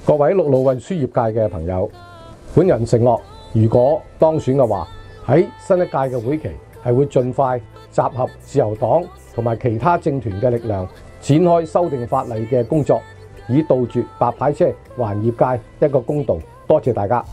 各位陸路運輸業界嘅朋友，本人承諾，如果當選嘅話，喺新一屆嘅會期係會盡快集合自由黨同埋其他政團嘅力量，展開修訂法例嘅工作，以杜絕白牌車，還業界一個公道。多謝大家。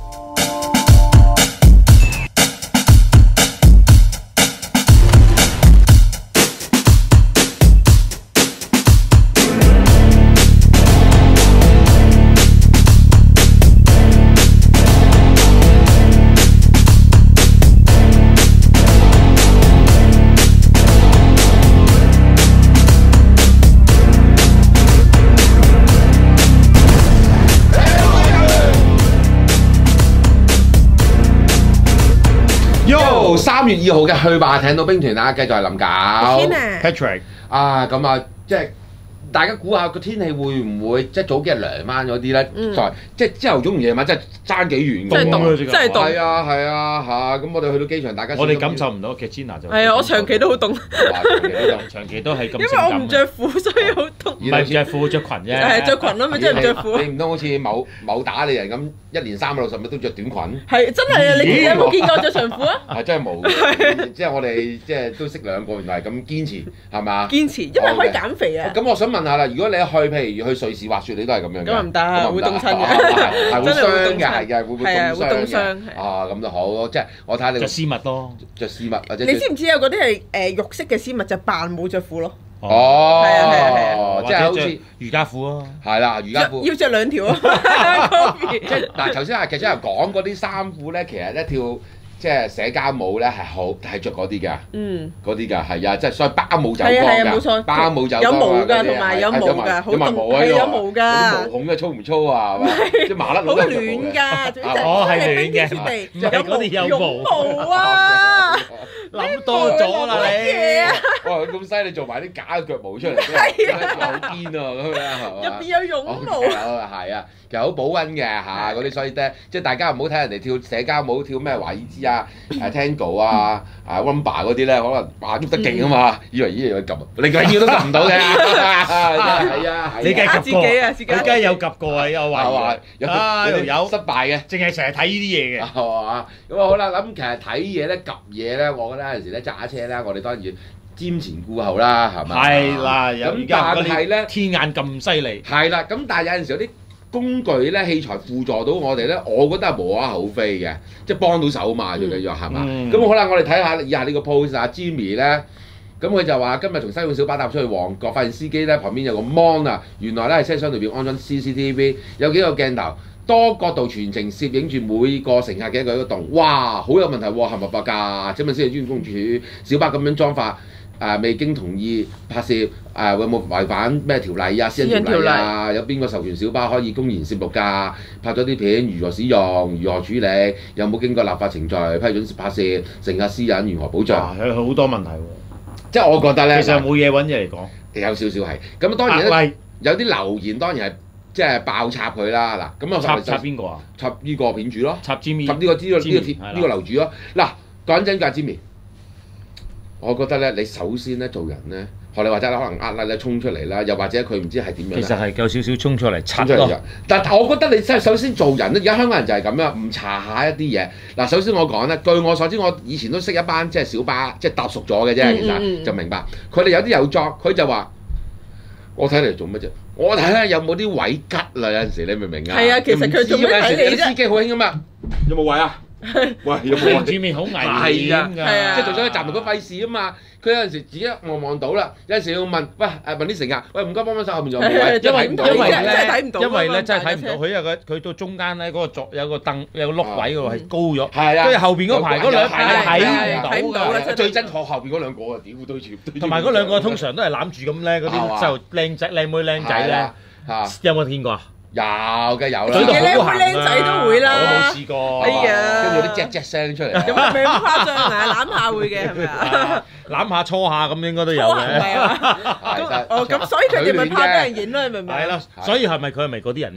3月2號嘅去吧艇到兵團啊，繼續係林搞 Patrick 啊，咁啊，即係大家估下個天氣會唔會即係早幾日涼翻咗啲咧？即係朝頭早同夜晚真係爭幾遠凍㗎， 真係凍。 係啊嚇！咁我哋去到機場，大家我哋感受唔到，Katrina就係啊，我長期都好凍， 長期都係咁。 因為我唔着褲，所以好凍。 唔係着褲着裙啫， 係着裙咯，咪真係唔着褲。 你唔通好似某打你人咁，一年360日都着短裙？ 係真係啊！你有冇見過着長褲啊？ 係真係冇，即係我哋即係都識兩個，原來係咁堅持，係嘛？ 堅持，因為可以減肥啊。 咁我想問下啦，如果你譬如去瑞士滑雪，你都係咁樣嘅？ 咁唔得，會凍親嘅， 係會傷嘅，係嘅，會凍傷嘅。啊，咁就好，即係我睇下你着絲襪咯， 着絲襪或者你知唔知有嗰啲係肉色嘅絲襪就扮冇着褲咯？ 哦， 即係好似瑜伽褲咯， 係啦，瑜伽褲要着2條啊。 即係嗱，頭先阿劇真係講嗰啲衫褲咧，其實一條即係社交帽咧係着嗰啲㗎，嗰啲㗎係啊，即係所以包冇走光㗎，包冇走光， 有毛㗎，同埋有毛㗎，好凍，係有毛㗎， 啲毛孔嘅粗唔粗啊？係嘛，即係麻甩佬好暖㗎， 係暖嘅，唔係嗰啲有毛啊！ 諗多咗啦你， 哇！咁犀利，做埋啲假嘅腳毛出嚟，好癲啊咁樣係嘛？ 入邊有絨毛， 係啊，其實好保溫嘅嚇嗰啲，所以咧即係大家唔好睇人哋跳社交舞，跳咩華爾茲啊、Tango 啊、Rumba 嗰啲咧，可能哇喐得勁啊嘛，以為要撳，你永遠都撳唔到嘅，係啊， 你梗係及過，你梗係有及過啊，有話有失敗嘅， 淨係成日睇呢啲嘢嘅， 係嘛？咁啊好啦，咁其實睇嘢咧、及嘢咧，我覺得有陣時咧揸車咧，我哋當然要瞻前顧後啦，係咪？ 係啦，咁但係咧天眼咁犀利， 係啦，咁但係有陣時有啲工具咧、器材輔助到我哋咧，我覺得係無可厚非嘅，即係幫到手嘛，最緊要係嘛？咁好啦，我哋睇下以下呢個 post 啊 ，Jimmy 咧，咁佢就話今日從西貢小巴搭出去旺角，發現司機咧旁邊有個 mon 啊，原來咧係車廂裏邊安裝 CCTV， 有幾個鏡頭。多角度全程攝影住每個乘客嘅一舉一動，哇！好有問題喎，合唔合法㗎？請問先係專員公署小巴咁樣裝法，未經同意拍攝，有冇違反咩條例啊？私隱條例啊？有邊個授權小巴可以公然攝錄㗎？拍咗啲片如何使用？如何處理？有冇經過立法程序批准拍攝？乘客私隱如何保障？ 有好多問題喎。 即係我覺得咧， 其實冇嘢揾嘢嚟講， 有少少係。咁當然咧，有啲留言當然係。即係爆插佢啦，嗱咁我插邊個啊？ 插呢個片主咯， 插 Jimmy， 插呢個樓主咯。嗱，講真㗎 Jimmy， 我覺得咧，你首先咧做人咧，學你話齋可能呃咧衝出嚟啦，又或者佢唔知係點樣。 其實係有少少衝出嚟插咯。但係我覺得你真係首先做人咧，而家香港人就係咁樣，唔查下一啲嘢。嗱，首先我講咧，據我所知，我以前都識一班即係小巴，即係搭熟咗嘅啫，其實就明白。佢哋有啲有作，佢就話。我睇嚟做乜啫？我睇下有冇啲位吉啦，有陣時你明唔明啊？ 係啊，其實佢做乜睇你啫？ 啲司機好興㗎嘛，有冇位啊？喂，有冇位？ 前面好危險㗎， 即係做咗一站同佢費事啊嘛。佢有陣時自己望到啦，有陣時要問，喂問啲乘客，喂唔該幫幫手後面仲有冇位？因為咧真係睇唔到，佢因為佢到中間咧嗰個有個凳有個碌位嗰度係高咗， 係啊， 跟住後邊嗰排嗰兩排睇唔到㗎， 最憎坐後邊嗰兩個啊，屌對住， 同埋嗰兩個通常都係攬住咁咧，嗰啲就靚仔靚妹靚仔咧，有冇見過啊？ 有嘅有啦， 自己靚妹靚仔都會啦， 我冇試過。 哎呀， 跟住啲啫聲出嚟， 咁係咪咁誇張啊？攬下會嘅係咪啊？ 攬下搓下咁應該都有嘅。 係啊，咁所以佢哋咪怕俾人影咯，你明唔明？ 係啦，所以係咪佢係咪嗰啲人咧？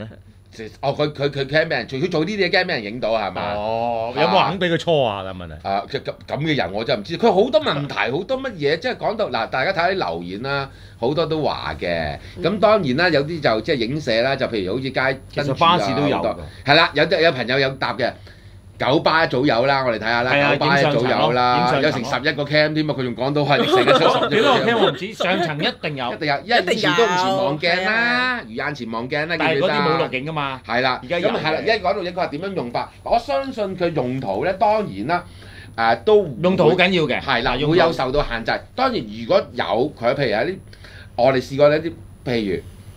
佢驚俾人做，佢做呢啲嘢驚俾人影到係嘛？ 哦，有冇肯俾佢搓啊？問題咁嘅人我真係唔知，佢好多問題，好多乜嘢，即係講到嗱，大家睇下啲留言啦，好多都話嘅。咁當然啦，有啲就即係影射啦，就譬如好似街跟住巴士都有㗎。 係啦，有朋友有答嘅。九巴一早有啦，我哋睇下啦。九巴一早有啦，有成11個 cam 添啊！佢仲講到係成日出10 幾多個 cam 我唔知，上層一定有， 一定有，因為以前都唔前望鏡啦，魚眼前望鏡啦， 但係嗰啲冇錄影㗎嘛。 係啦， 而家有。 咁係啦，一講到影佢話點樣用法，我相信佢用途咧，當然啦，都用途好緊要嘅。 係啦，會有受到限制。當然如果有佢，譬如有啲我哋試過呢啲，譬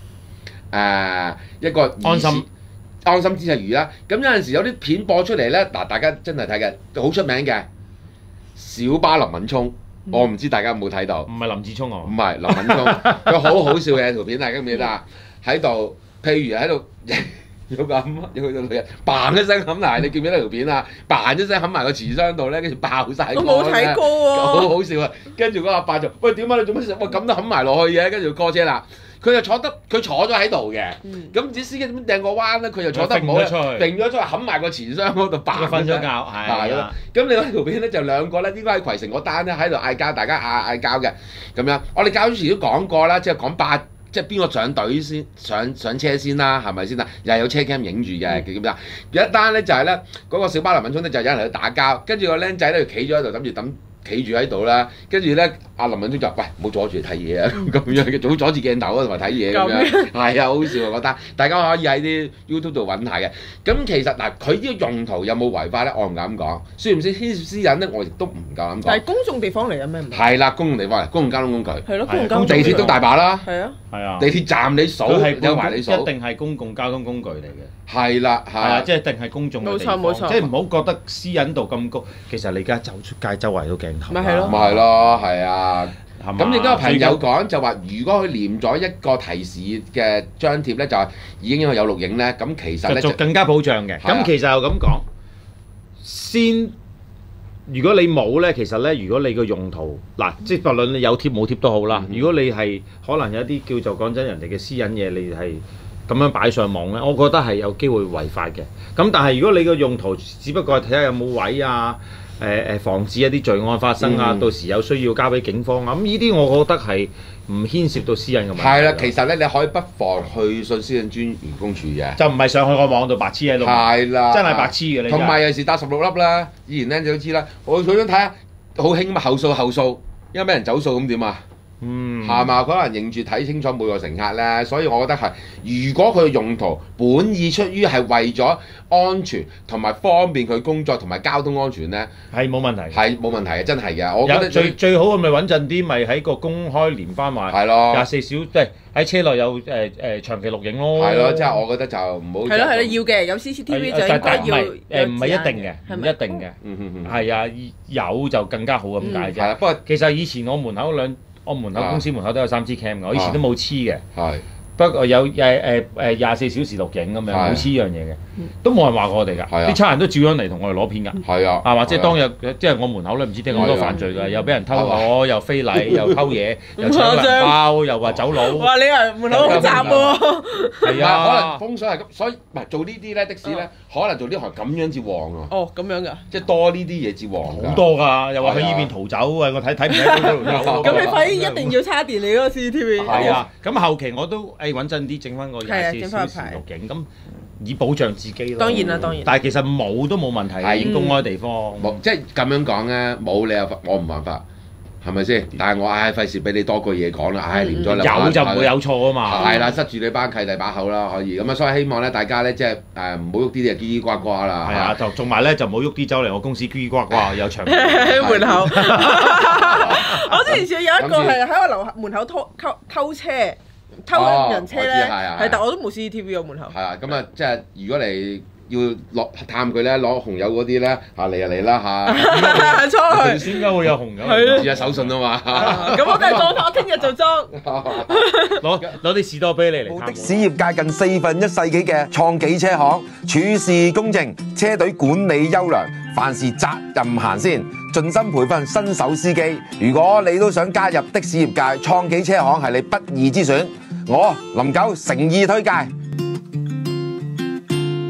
如一個安心之魚啦，咁有陣時有啲片播出嚟咧，嗱大家真係睇嘅，好出名嘅小巴林敏聰，我唔知大家有冇睇到？ 唔係林志聰啊？ 唔係林敏聰，佢好好笑嘅條片，大家記唔記得啊？喺度，譬如喺度有個有個女人嘭一聲冚埋，你記唔記得條片啊？嘭一聲冚埋個瓷箱度咧，跟住爆晒。 我冇睇過喎。 好好笑啊！跟住嗰個阿伯就喂點解你做乜事？喂咁都冚埋落去嘅，跟住過車啦。佢就佢坐咗喺度嘅，咁唔知司機點樣掟個彎咧，佢就坐得唔好咧，掟咗出去冚埋個錢箱嗰度，扮瞓咗覺，係啦。 咁另外條片咧就兩個咧，應該喺葵城嗰單咧喺度嗌交，大家嗌交嘅咁樣。我哋較早前都講過啦，即係講即係邊個上隊先上車先啦，係咪先啊？又係有車 cam 影住嘅，咁樣。有一單咧就係咧嗰個小巴林敏聰咧就有人喺度打交，跟住個僆仔咧就企咗喺度諗住企住喺度啦，跟住咧阿林敏聰就喂唔好阻住睇嘢啊，咁樣嘅，仲阻住鏡頭啊同埋睇嘢咁樣，係啊好笑啊覺得，大家可以喺啲 YouTube 度揾下嘅。咁其實嗱，佢呢個用途有冇違法咧？我唔敢講，算唔算牽涉私隱咧？我亦都唔夠膽講。 但係公眾地方嚟嘅咩？ 係啦，公共地方嚟，公共交通工具。 係咯，公共交通。 地鐵都大把啦。 係啊。 係啊。 地鐵站你數有埋你數。 一定係公共交通工具嚟嘅。 係啦，係啊， 即係一定係公眾嘅地方。 冇錯。 即係唔好覺得私隱度咁高，其實你而家走出街周圍都鏡頭。 咪係咯。 咪係咯，係啊。咁亦都有朋友講就話，如果佢黏咗一個提示嘅張貼咧，就已經有錄影咧，咁其實咧就更加保障嘅。咁其實又咁講，先如果你冇咧，其實咧，如果你個用途嗱，即係無論你有貼冇貼都好啦。如果你係可能有啲叫做講真人哋嘅私隱嘢，你係咁樣擺上網咧，我覺得係有機會違法嘅。咁但係如果你個用途只不過係睇下有冇位啊。防止一啲罪案發生啊，到時有需要交俾警方啊，咁呢啲我覺得係唔牽涉到私隱嘅問題。係啦，其實咧你可以不妨去信私隱專員公署嘅， 就唔係上去個網度白痴喺度。係啦，真係白痴嘅你。 同埋有時搭16粒啦，以前咧你都知啦，我想睇下好興乜後數，因為俾人走數咁點啊？係嘛？佢可能認住睇清楚每個乘客咧，所以我覺得係，如果佢嘅用途本意出於係為咗安全同埋方便佢工作同埋交通安全咧， 係冇問題。係冇問題嘅，真係嘅。我覺得最好嘅咪穩陣啲，咪喺個公開連翻話係咯 24小即係喺車內有長期錄影咯。 係咯，即係我覺得就唔好。 係咯係咯，要嘅有 CCTV 就應該要。 唔係一定嘅，唔一定嘅。係啊，有就更加好咁解啫。 不過其實以前我門口公司門口都有3支 cam 嘅，我以前都冇黐嘅。 係。 不過有24小時錄影咁樣，冇黐呢樣嘢嘅，都冇人話過我哋㗎。啲差人都照樣嚟同我哋攞片㗎。 係啊。 係嘛？即係當日即係我門口咧，唔知聽好多犯罪㗎，又俾人偷攞，又非禮，又偷嘢，又搶銀包，又話走佬。 哇！你係門口好雜喎。 係啊。可能風水係咁，所以唔係做呢啲咧的士咧，可能做呢行咁樣至旺啊。 哦，咁樣㗎。 即係多呢啲嘢至旺。 好多㗎，又話去呢邊逃走啊！我睇唔睇到。 咁你快啲一定要叉電你嗰個 CCTV。 係啊。咁後期我都穩陣啲整翻個24小時錄影，咁以保障自己咯。 當然啦，當然。 但係其實冇都冇問題，喺公開地方。 冇即係咁樣講咧，冇你又我唔犯法，係咪先？但係我費事俾你多句嘢講啦，連咗有就唔會有錯啊嘛。 係啦，塞住你班契弟把口啦，可以咁啊。所以希望咧，大家咧即係唔好喐啲嘢嘰嘰呱呱啦。 係啊，同埋咧就唔好喐啲走嚟我公司嘰嘰呱呱有長喺門口。我之前試有一個係喺我樓門口偷車。偷人車咧，係，但我都冇 CCTV 喎門口。 係啊，咁啊，即係如果你要落探佢咧，攞紅油嗰啲咧，嚟就嚟啦嚇。 出去。點解會有紅油？ 係啊，手信啊嘛。 咁我梗係裝翻，我聽日就裝。 攞啲士多啤梨嚟。 的士業界近1/4世紀嘅創紀車行，處事公正，車隊管理優良，凡事責任行先，盡心培訓新手司機。如果你都想加入的士業界，創紀車行係你不二之選。我林九誠意推介。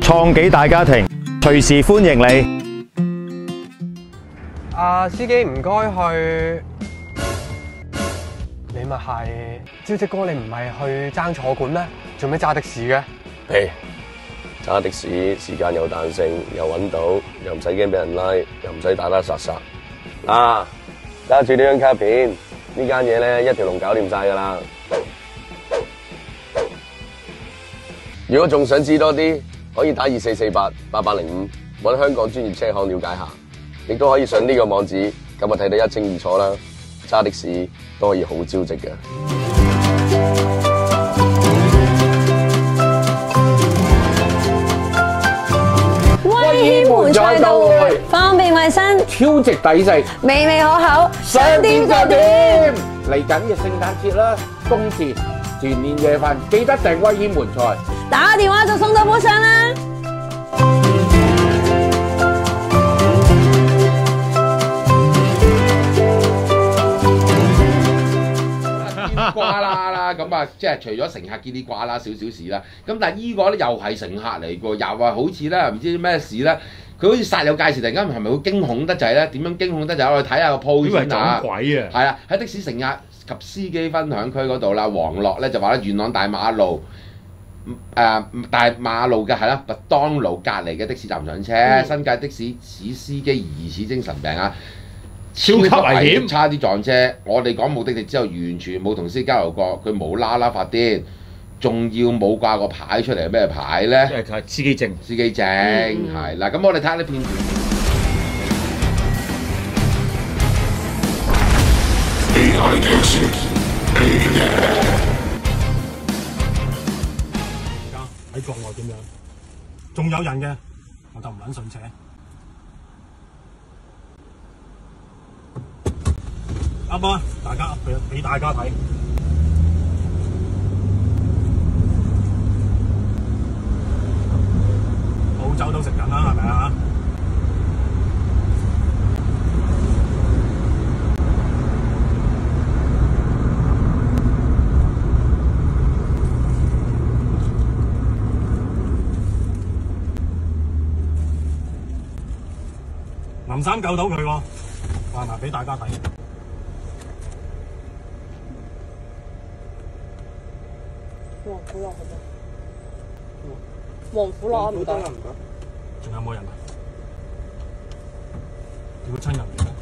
創紀大家庭，隨時歡迎你。 司機唔該去，你咪係招積哥，你唔係去爭坐館咩？做咩揸的士嘅？ 嘿，揸的士時間有彈性，又揾到，又唔使驚俾人拉，又唔使打打殺殺。啊，揸住呢張卡片，呢間嘢咧一條龍搞掂晒㗎啦。如果仲想知多啲，可以打24488805揾香港專業車行了解下。亦都可以上呢個網址，咁啊睇得一清二楚啦。揸的士都可以好招積嘅。 威軒門菜到會，方便衞生， 超值抵食， 美味可口， 想點就點。嚟緊嘅聖誕節啦，冬至團年夜飯，記得訂威軒門菜， 打電話就送到府上啦。 瓜啦，咁啊，即係除咗乘客嘰哩呱啦少少事啦，咁但係依個咧又係乘客嚟㗎，又話好似咧唔知咩事咧，佢好似煞有介事，突然間係咪好驚恐得滯咧？點樣驚恐得滯？我哋睇下個 post 先啊！ 鬼啊！ 係啊，喺的士乘客及司機分享區嗰度啦，黃樂咧就話咧元朗大馬路大馬路嘅係啦，麥當勞隔離嘅的士站上車，新界的士司機疑似精神病啊！ 超級危險， 差啲撞車。我哋講目的地之後，完全冇同司機交流過，佢無啦啦發癲，仲要冇掛個牌出嚟，咩牌咧？ 即係司機證。 司機證係嗱，咁我哋睇下啲片段。 而家喺國內點樣？仲有人嘅，我就唔撚信邪。噏啊！大家俾大家睇，澳洲都食緊啦，係咪啊？林生救到佢喎，話埋俾大家睇。 黃虎樂嗰度，黃虎樂唔得， 仲有冇人啊？屌親人嚟嘅。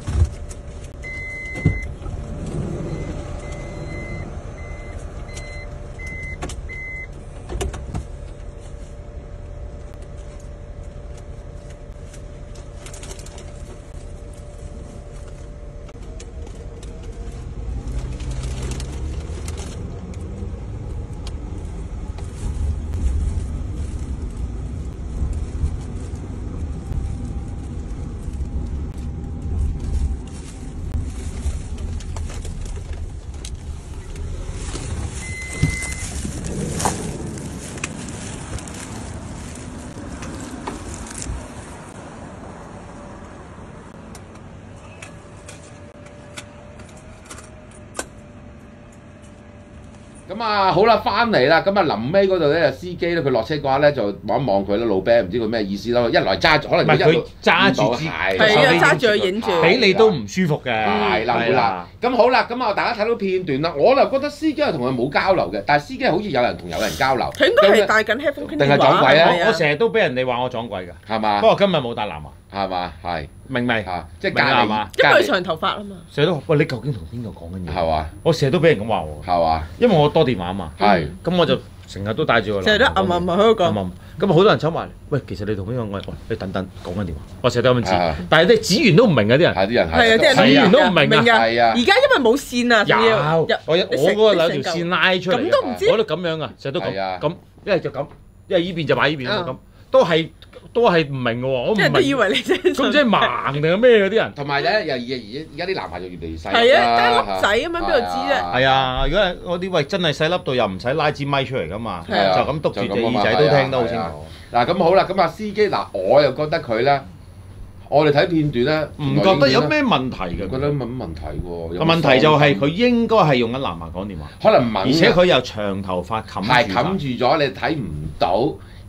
咁啊好啦，翻嚟啦，咁啊臨尾嗰度咧，司機咧佢落車嘅話咧，就望一望佢啦，老啤唔知佢咩意思啦，一來揸住，可能佢揸住支係揸住佢影住， 俾你都唔舒服嘅。 係啦，咁好啦，咁啊大家睇到片段啦，我就覺得司機係同佢冇交流嘅，但係司機好似有人同有人交流。 佢應該係戴緊 headphone 傾電話， 定係撞鬼啊？ 我成日都俾人哋話我撞鬼㗎， 係嘛？ 不過今日冇戴藍牙。 係嘛？係明未？ 嚇，即係隔離嘛， 因為佢長頭髮啊嘛。 成日都話喂，你究竟同邊個講緊嘢？ 係嘛？ 我成日都俾人咁話喎。 係嘛？ 因為我多電話啊嘛。 係。 咁我就成日都帶住個。 成日都喺度講。 咁好多人走埋嚟，喂，其實你同邊個講？你等等講緊電話。我成日都咁指，但係啲指員都唔明嘅啲人。 係啲人係。 係啊，啲人指員都唔明啊。 係啊。 而家因為冇線啊。 有。我嗰個兩條線拉出嚟。 咁都唔知。 我都咁樣啊，成日都咁。咁一係就咁，一係依邊就擺依邊咁，都係唔明嘅喎，我唔明。 即係都以為你真係咁即係盲定係咩嗰啲人？ 同埋咧，而家啲男孩就越嚟越細。 係啊，得粒仔咁樣邊度知啫？ 係啊，如果係我啲喂真係細粒到又唔使拉支咪出嚟噶嘛，就咁篤住隻耳仔都聽得好清楚。 嗱咁好啦，咁啊司機嗱，我又覺得佢咧，我哋睇片段咧， 唔覺得有咩問題嘅？ 覺得冇乜問題喎。 個問題就係佢應該係用緊藍牙講電話， 可能唔係， 而且佢又長頭髮冚住。 係冚住咗，你睇唔到。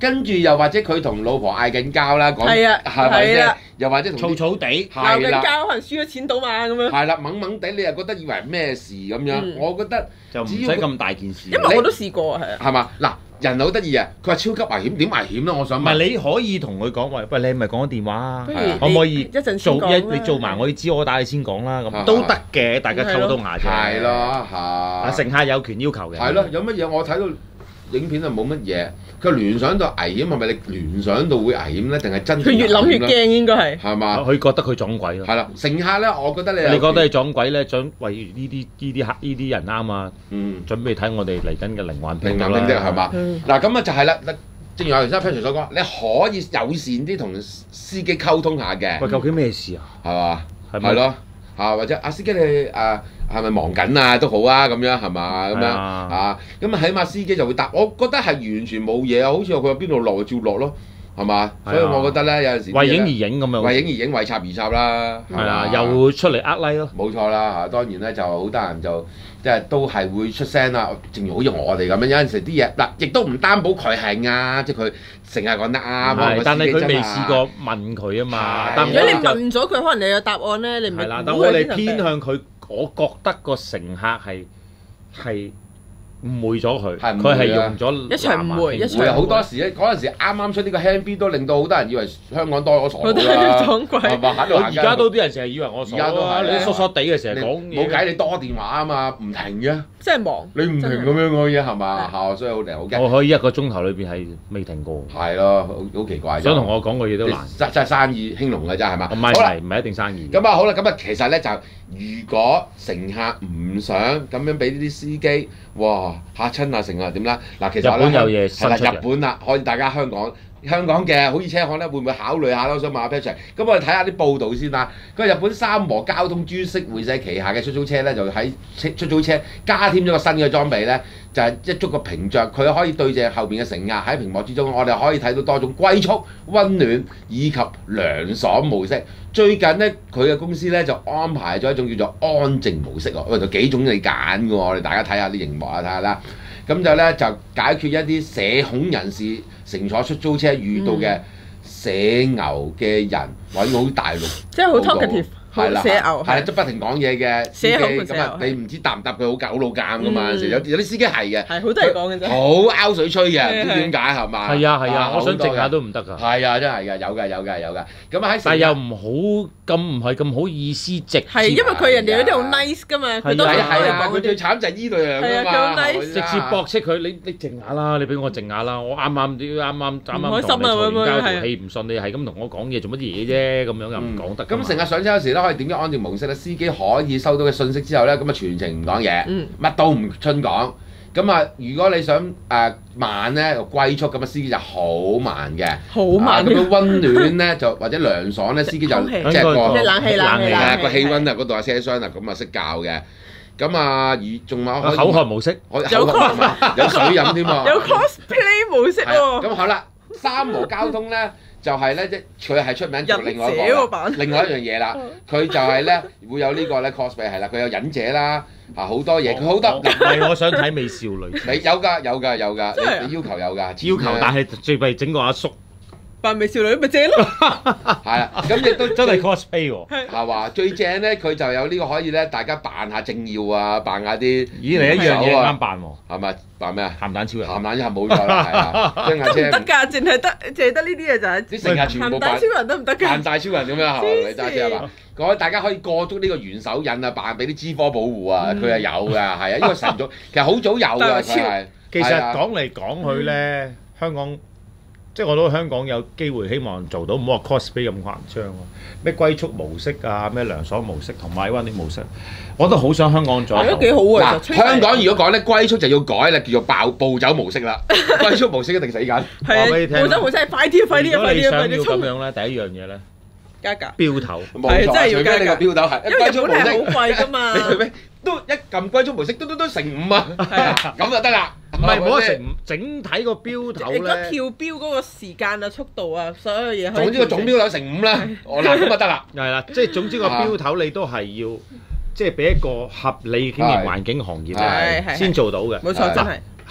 跟住又或者佢同老婆嗌緊交啦，講係啊係咪係啦啫？又或者同嘈嘈地鬧緊係啦， 交，可能輸咗錢賭馬咁樣。 係啦，懵懵地，你又覺得以為係咩事咁樣？我覺得就唔使咁大件事。 因為我都試過係啊。 係嘛？嗱，人好得意啊！佢話超級危險，點危險咧？我想問。 唔係你可以同佢講喂，你係咪講咗電話啊？ 不如可唔可以一陣先做講啦你做埋我要知我打你先講啦， 係咁都得嘅，大家溝通下啫。 係咯，係。 乘客有權要求嘅。 係咯，有乜嘢？我睇到影片就冇乜嘢。佢聯想到危險係咪你聯想到會危險咧？定係真？ 佢越諗越驚應該係。 係嘛？ 佢覺得佢撞鬼咯。 係啦，乘客咧，我覺得你覺得你撞鬼咧，準喂呢啲人啱啊！準備睇我哋嚟緊嘅靈幻兵啦。 係嘛？嗱咁啊就係啦。正如我頭先 Patrick 所講，你可以友善啲同司機溝通下嘅。 喂，究竟咩事啊？ 係嘛？ 係咯。或者司機你係咪忙緊啊都好啊咁樣係嘛咁樣咁起碼司機就會答，我覺得係完全冇嘢啊，好似佢喺邊度落就照落咯，係嘛？所以我覺得咧有陣時為影而影咁樣， 為影而影，為插而插啦， 係啊，又出嚟like 咯， 冇錯啦當然咧就好多人就即係都係會出聲啦，正如好似我哋咁樣，有陣時啲嘢嗱，亦都唔擔保佢係啱，即係佢成日講得啱， 但係佢未試過問佢啊嘛。但如果你問咗佢，可能你有答案咧，你唔係啦。 但我哋偏向佢，我覺得個乘客係誤會咗佢，佢係用咗一場誤會，一場誤會。 好多時咧，嗰陣時啱啱出呢個 Hand-B 都令到好多人以為香港多咗傻佬啦， 撞鬼。 而家都啲人成日以為我傻啦，你疏疏地嘅成日講嘢， 冇計你多電話啊嘛，唔停嘅， 即係忙。 你唔停咁樣講嘢係嘛？所以好嚟好驚。 我可以1個鐘頭裏邊係未停過。 係咯，好奇怪。 想同我講個嘢都難。 真係生意興隆嘅啫係嘛？ 唔係一定生意。 咁啊好啦，咁啊其實咧就如果乘客唔想咁樣俾呢啲司機，哇嚇親啊成啊點啦？嗱其實日本有嘢新出嘅。 日本啦，可以大家香港嘅好似車行咧，會唔會考慮下咯？想問下 Patrick。咁我哋睇下啲報道先啦。個日本三和交通株式會社旗下嘅出租車咧，就喺出租車加添咗個新嘅裝備咧，就係一觸個屏障，佢可以對正後邊嘅乘客喺屏幕之中，我哋可以睇到多種龜速、温暖以及涼爽模式。最近咧，佢嘅公司咧就安排咗一種叫做安靜模式喎，就幾種你揀嘅喎，我哋大家睇下啲熒幕啊，睇下啦。咁就咧就解決一啲社恐人士乘坐出租車遇到嘅社牛嘅人，或者好大陸， 即係好 talkative。 係啦， 社牛係啦，即不停講嘢嘅司機，咁啊社牛你唔知答唔答佢好老尷噶嘛？有啲司機係嘅， 係好多人講嘅啫， 好拗水吹嘅，唔知點解係嘛？ 係啊，我想靜下都唔得㗎。 係啊，真係㗎，有㗎。咁喺但又唔係咁好意思直接。 係因為佢人哋嗰啲好 nice 㗎嘛，佢都係佢最慘就係呢類樣㗎嘛， 直接駁斥佢，你靜下啦，你俾我靜下啦，我啱啱同你嘈完交條氣唔順，你係咁同我講嘢做乜嘢啫？咁樣又唔講得。 咁成日上車嗰時咧，可以點樣安靜模式咧？司機可以收到嘅信息之後咧，咁啊全程唔講嘢，乜都唔春講。咁啊，如果你想慢咧，龜速咁啊，司機就好慢嘅， 好慢。 咁樣温暖咧就或者涼爽咧，司機就即係個冷氣個氣温啊，嗰度啊車廂啊，咁啊識教嘅。咁啊，而仲有口渴模式， 有水飲添喎， 有 cosplay 模式喎。 咁好啦，三和交通咧。就係咧，即佢係出名做另外一樣嘢啦。佢就係咧會有呢個咧 cosplay 係啦，佢有忍者啦，好多嘢，佢好多。 係我想睇美少女。 你有㗎，你要求有㗎。 要求，但係最弊整個阿叔扮美少女咪正咯。 係啦，咁亦都真係 cosplay 喎。 係話最正咧，佢就有呢個可以咧，大家扮下政要啊，扮下啲。 咦，你一樣嘢啱扮喎。 係咪扮咩啊？ 鹹蛋超人。 鹹蛋超人冇錯啦，係啊。 得唔得㗎？淨係得呢啲嘢就係。 啲乘客全部扮鹹蛋超人得唔得㗎？ 扮大超人咁樣係嘛？你揸車係嘛？大家可以過足呢個元首印啊，扮俾啲資科保護啊，佢係有㗎，係啊，呢個晨早其實好早有㗎，佢係。 其實講嚟講去咧，香港。即係我都香港有機會希望做到，唔好話 cosplay 咁誇張咯。咩龜速模式啊，咩涼爽模式同埋温暖模式，我都好想香港做。 都幾好啊！ 香港如果講咧龜速就要改啦，叫做暴走模式啦。龜速模式一定死緊。 話俾你聽。暴走模式係快啲！ 如果你想要咁樣咧，第一樣嘢咧， 加價。 標頭。 冇錯，除非你個標頭係。 因為日本係好貴㗎嘛。 你除非都一撳龜速模式，都乘5啊，咁就得啦。 唔係冇得成整體個標頭咧， 如果跳標嗰個時間啊、速度啊，所有嘢。 總之個總標頭乘5啦，嗱咁就得啦。 係啦，即係總之個標頭你都係要，即係俾一個合理經營環境行業咧，先做到嘅。 冇錯，真係。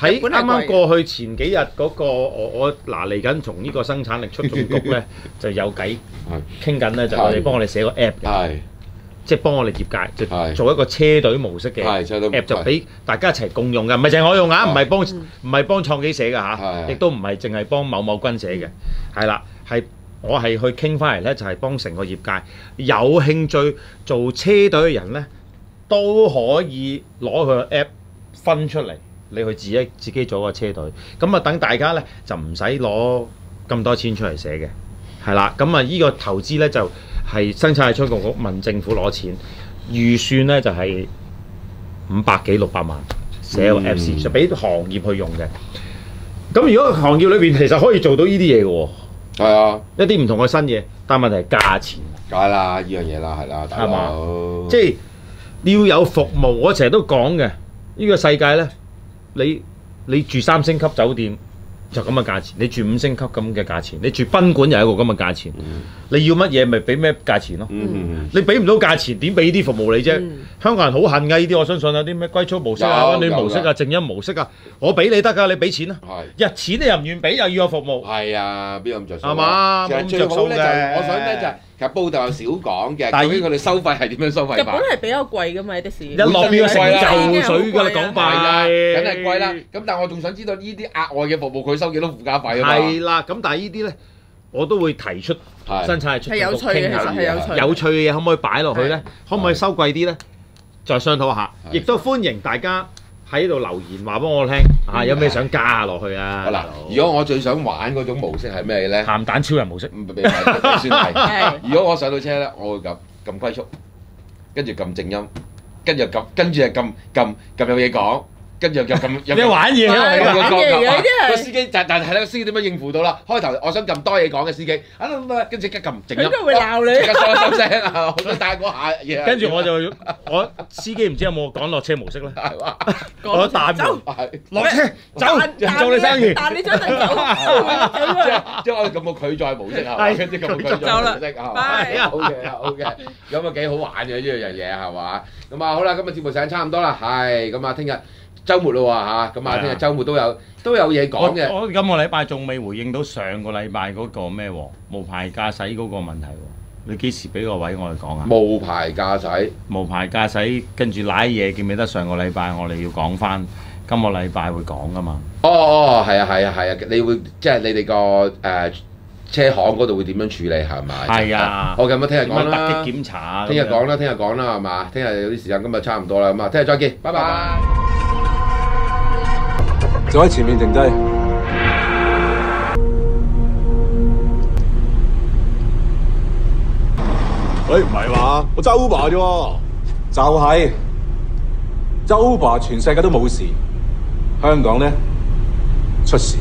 喺啱啱過去前幾日嗰個我嗱嚟緊從呢個生產力促進局咧就有計傾緊咧，就我哋幫我哋寫個 app 嘅，即係幫我哋業界就做一個車隊模式嘅 app， 就俾大家一齊共用嘅，唔係淨係我用啊，唔係幫創紀寫嘅嚇，亦都唔係淨係幫某某君寫嘅，係啦，係我係去傾翻嚟咧，就係幫成個業界有興趣做車隊嘅人咧，都可以攞佢個 app 分出嚟。你去自己做個車隊，咁啊等大家咧就唔使攞咁多錢出嚟寫嘅，係啦，咁啊依個投資咧就係生產力促進局問政府攞錢，預算咧就係500幾600萬寫個 Apps，就俾行業去用嘅。咁如果行業裏邊其實可以做到呢啲嘢嘅喎， 係啊， 一啲唔同嘅新嘢，但係問題係價錢， 梗係啦，呢樣嘢啦，係啦， 係嘛？即係要有服務，我成日都講嘅，呢個世界咧。你住3星級酒店就咁嘅價錢，你住5星級咁嘅價錢，你住賓館又係一個咁嘅價錢。你要乜嘢咪俾咩價錢咯？你俾唔到價錢點俾啲服務你啫？香港人好恨㗎呢啲，我相信有啲咩歸宿模式啊、溫暖模式啊、靜音模式啊，我俾你得㗎，你俾錢啦。日錢你又唔願俾，又要有服務。 係啊，邊有咁着數？ 係嘛？ 其實最好咧就我想咧就係。其實報道又少講嘅，究竟佢哋收費係點樣收費法？ 日本係比較貴㗎嘛，的士。 一落邊個成嚿水㗎啦，講法係，梗係貴啦。咁但係我仲想知道呢啲額外嘅服務佢收幾多附加費啊嘛？ 係啦，咁但係呢啲咧，我都會提出生產力促進局傾下，有趣嘅嘢可唔可以擺落去咧？可唔可以收貴啲咧？再商討下，亦都歡迎大家喺度留言話俾我聽啊！有咩想加下落去啊？ 嗱，如果我最想玩嗰種模式係咩咧？ 鹹蛋超人模式， 算係。如果我上到車咧，我會撳龜速，跟住撳靜音，跟住係撳有嘢講。跟住又咁你玩嘢個司機但係咧個司機點樣應付到啦？開頭我想撳多嘢講嘅司機，跟住即刻撳靜音， 佢都會鬧你， 即刻收聲啊！我想帶嗰下嘢。 跟住我司機唔知有冇講落車模式咧？係嘛？我彈落車走，做你生意。 但你將佢走， 即係我哋撳個拒載模式係跟住撳個拒載模式係 OK，咁啊幾好玩嘅呢樣嘢係嘛？咁啊好啦，今日節目時間差唔多啦，係咁啊，聽日週末咯喎嚇，咁啊聽日週末都有嘢講嘅。 我今個禮拜仲未回應到上個禮拜嗰個咩喎？無牌駕駛嗰個問題喎，你幾時俾個位我哋講啊？ 無牌駕駛， 跟住賴嘢記唔記得上個禮拜我哋要講翻，今個禮拜會講噶嘛？ 係啊，你會即係你哋個車行嗰度會點樣處理係咪？ 係啊， 好咁啊，聽日講啦。 突擊檢查。 聽日講啦係嘛？聽日有啲時間，今日差唔多啦，咁啊，聽日再見，拜拜。 就喺前面停低。喂，唔係嘛？我揸 Uber 啫喎。就係。揸 Uber 全世界都冇事，香港呢出事。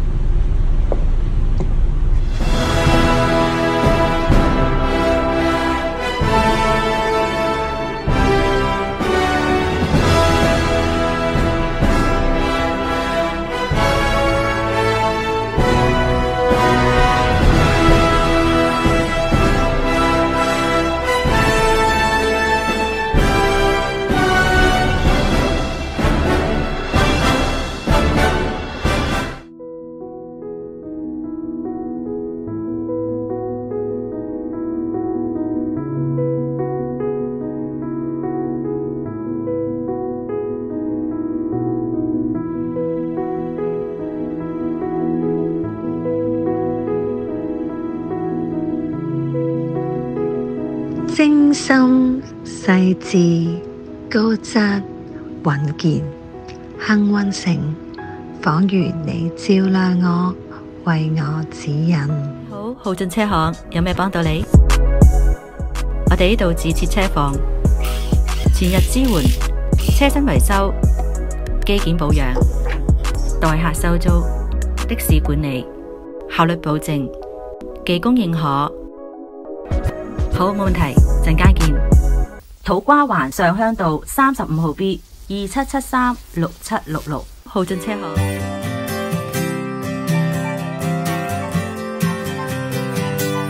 精心細緻、高質穩健、幸運城，仿如你照亮我，為我指引。 好，浩進車行有咩幫到你？我哋呢度自設車房，全日支援車身維修、機件保養、代客收租、的士管理，效率保證，技工認可。好，冇問題，陣間見。土瓜灣上鄉道35號 B 27736766，浩進車行。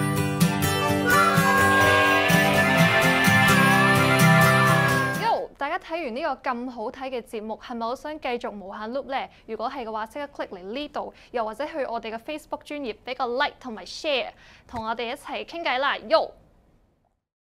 大家睇完呢個咁好睇嘅節目，係咪好想繼續無限 loop 呢？如果係嘅話，即刻 click 嚟呢度，又或者去我哋嘅 Facebook 專頁俾個 like 同埋 share， 同我哋一齊傾偈啦，Yo！